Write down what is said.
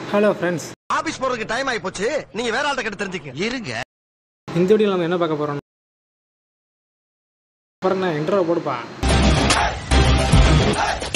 Hello friends, office போறதுக்கு time ஆகி போச்சு. நீங்க வேற ஆள்கிட்ட கிட்ட தெரிஞ்சுக்க இருங்க. இந்த வீடியோவில் நம்ம என்ன பார்க்க போறோம்? அப்புறம் என்ன இன்ட்ரோ போடுப்பா.